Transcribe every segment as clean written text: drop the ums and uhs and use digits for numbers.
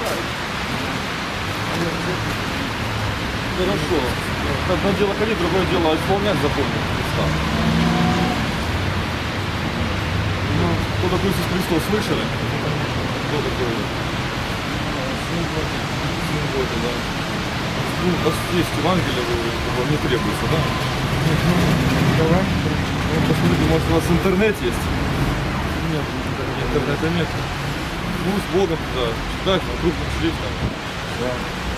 Хорошо. Одно дело ходить, другое дело исполнять законы Христа. Ну, кто такой Иисус Христос, слышали? Кто такой? Символы, да. Ну, у вас есть Евангелие, вам не требуется, да? Давай. Ну, посмотрите, может у вас интернет есть? Нет, Интернета нет. Ну, с Богом, да. Читать на крупным шрифтом. Да.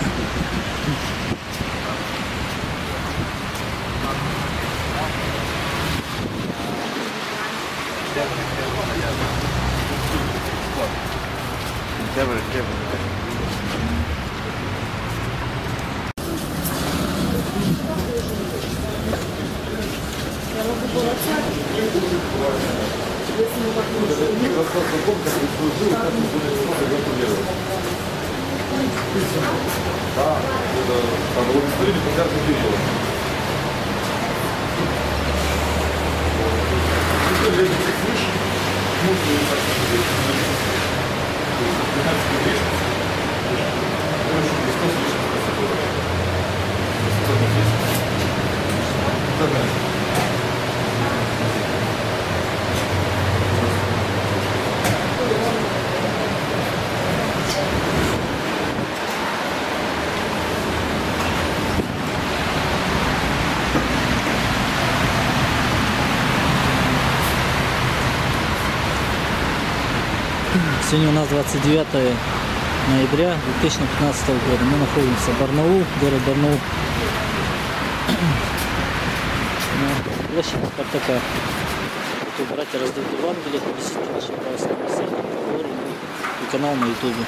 Да, это там вот смотрите по карте периода. Сегодня у нас 29 ноября 2015 года. Мы находимся в Барнаул, город Барнаул. Площадь Спартака. Тут братья раздают Евангелие, посетите наши православные церкви, и канал на ютубе.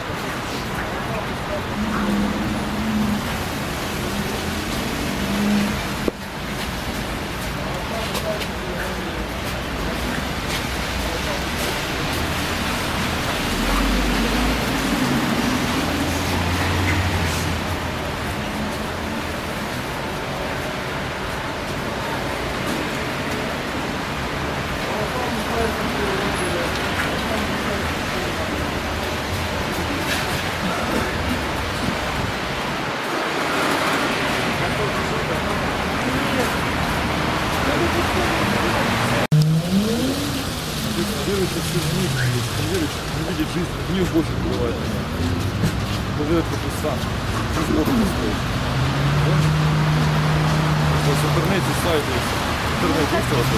Верующий всю жизнь, верующий не видит жизнь, гнев Божий бывает. Кто верит в Христа, жизнь Бога не стоит. Да? У вас в интернете сайт есть. Интернет есть у вас?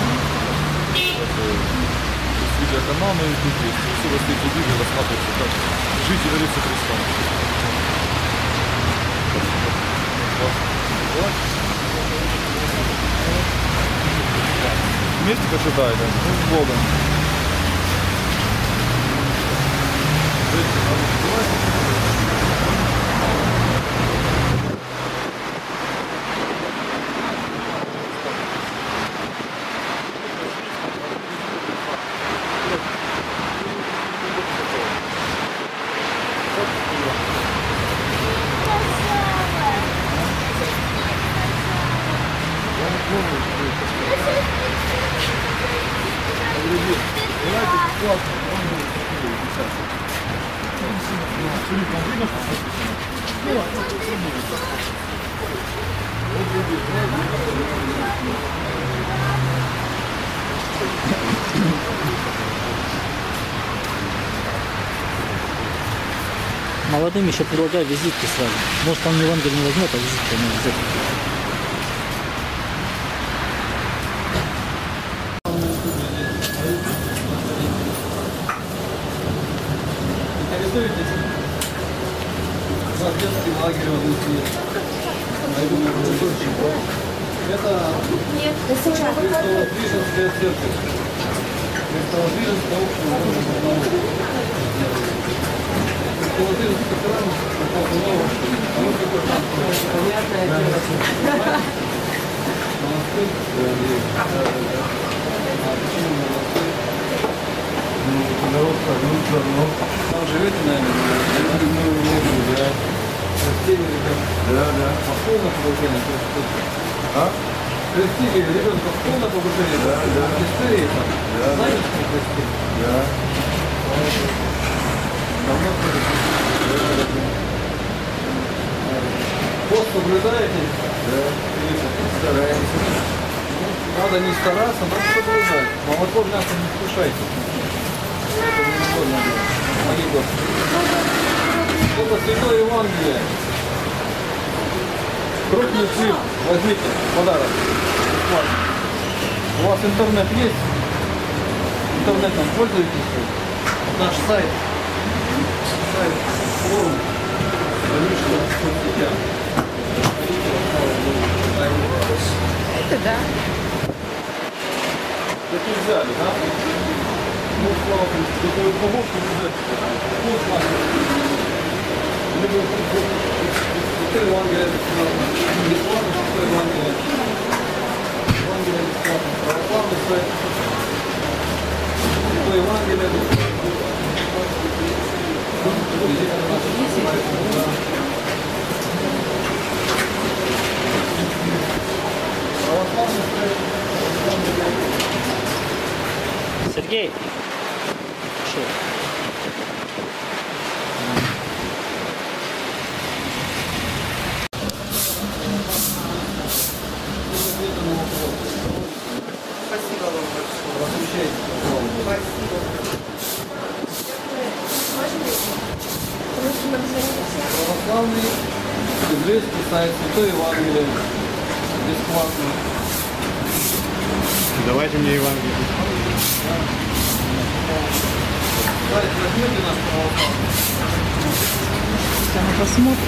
Есть видеоканал на YouTube есть. Все вас эти видео рассматриваются, как жить и верить в Христа. Вместе почитайте, ну, с Богом. Молодым еще предлагаю визитки сразу. Может, он Евангелие не возьмет, а визитки не взять. Интересуетесь? Детский лагерь внутри. Это Христово-Движенская церковь. Христово-Движенская община города Барнаула. Христово-Движенская храм попал в новое. А вот какой там? Понятное дело. Монастырь? А почему монастырь? Народ согнуться, но... Там живете, наверное? Да. Крестили ребенка? Да. А в полном погружении? А? Крестили ребенка в полном погружении? Да. Крестили там? Да. Знаете, что крестили? Да. Давно крестили? соблюдаете? Да. Стараемся. Надо не стараться, надо соблюдать. Молоко мясо не вкушайте. Это не угодно. Мои Господи. Это Святое Евангелие. Крупный слив. Возьмите подарок. Бесплатно. У вас интернет есть? Интернетом пользуетесь? Наш сайт. Сайт форум. Это да. Такие взяли, да? Ну, слава Богу, такую упаковку взять. Вот масло. Либо это Евангелие бесплатно. Бесплатно, что Евангелие. Евангелие бесплатно. Православный сайт. Что Евангелие бесплатно. Визит на наш сайт. Православный сайт. Сергей, что? Спасибо вам большое. Возвращайтесь, пожалуйста. Спасибо. Православный библейский сайт Святое Евангелие. Бесплатно. Давайте мне Евангелие. Сайт возьмете наш православный. Сейчас мы посмотрим.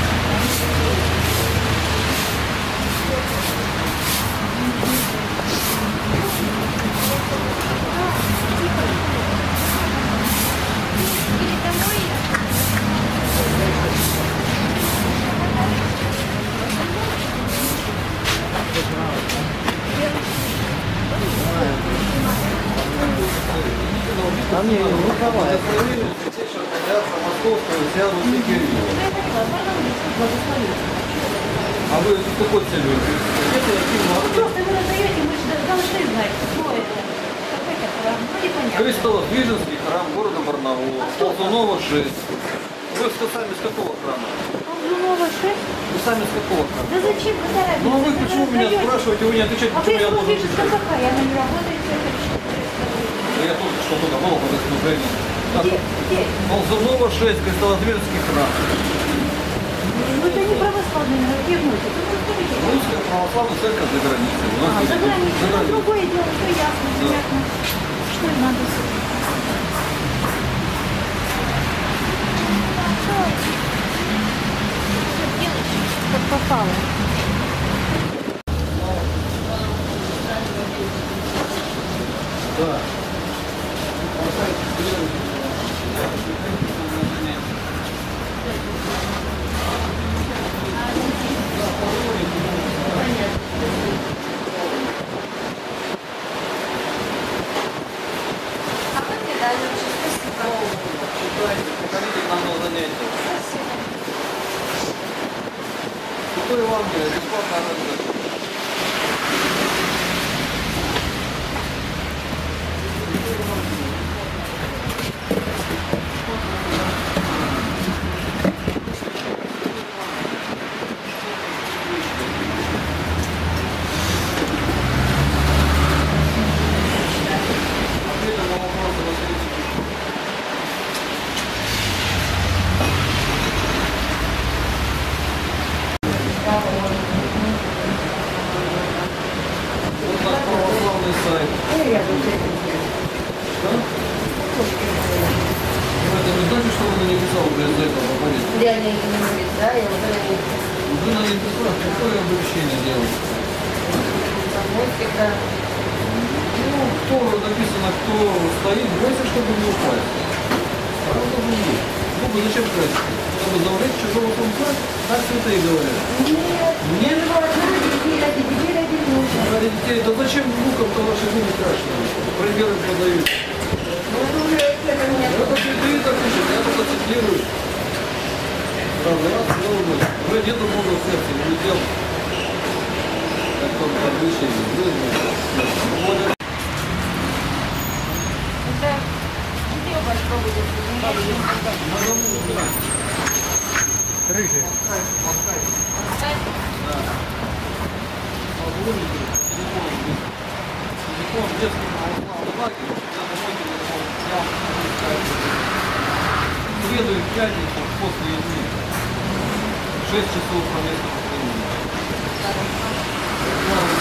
А мне не давай. Я проверил, святейшего патриарха Московского, взял вот такие. А вы с какой целью? Это Просто вы раздаете, мы же должны знать, кто это. Какой это храм, ну непонятно. Христово-Движенский храм города Барнаул, Ползунова 6. Вы сами с какого храма? Ползунова 6? Вы сами с какого храма? Да зачем вы торопитесь? Ну а вы почему меня спрашиваете, вы не отвечаете, А почему я Facebook должен пишет отвечать? КПК, я на не работаете, это что? Да я только что туда был, под искушением. Где? Ползунова 6, Христово-Движенский храм. Ну это не православные, но где вносят? Ну, скажите. Русская православная церковь за границей. У нас А, за границей, за это границей. другое дело, что ясно, Да. понятно. Что им надо? Как попало. Да. А вы мне дали очень спасибо. Читайте, приходите к нам на занятия. Спасибо. Святое Евангелие, бесплатно раздать. Ответы на вопросы Василия. Вот наш православный сайт. Да? Ну, это не значит, что вы на небеса уже из-за этого попали. Я не да, я уже Вы на небесах какое обращение делаете? мультика. Ну, кто написано, кто стоит, бойся, чтобы не упасть. Правда же есть. Богу зачем красить? Чтобы завлечь чужого самца? Так святые говорят. Нет, не важно, ради детей, ради мужа. Ради детей, да зачем внукам-то ваши губы крашеные? Примеры подают. Ну, это меня Это святые так пишут, я только цитирую. Правда, раз голову. Уже нету Бога в сердце, не делал. Как только обращение. Вот это где у вас проводится? надо убирать. Рыжий. Телефон детский собаки, надо мой телефон, я вам в среду и в пятницу после еды. 6 часов по местному времени.